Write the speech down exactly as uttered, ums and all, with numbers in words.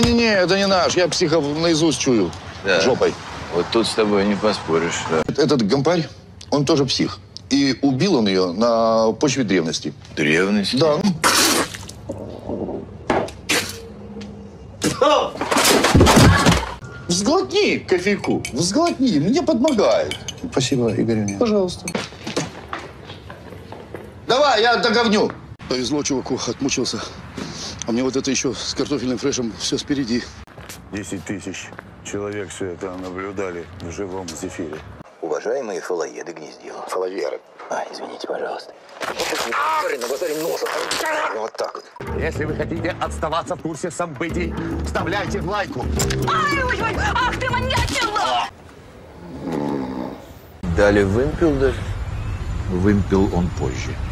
Не-не-не, это не наш. Я психов наизусть чую. Да. Жопой. Вот тут с тобой не поспоришь. Да. Этот гомпарь, он тоже псих. И убил он ее на почве древности. Древность? Да. Взглотни кофейку. Взглотни. Мне подмогает. Спасибо, Игорь. Пожалуйста. Давай, я договню. Повезло чуваку, отмучился. А мне вот это еще с картофельным фрешем все спереди. Десять тысяч человек все это наблюдали в живом зефире. Уважаемые фалоеды Гнездилов. Фалаверы. А, извините, пожалуйста. Вот так вот. Если вы хотите оставаться в курсе событий, вставляйте лайку. Ай, ой, ой, ах ты маньячила! Дали вымпел даже? Вымпел он позже.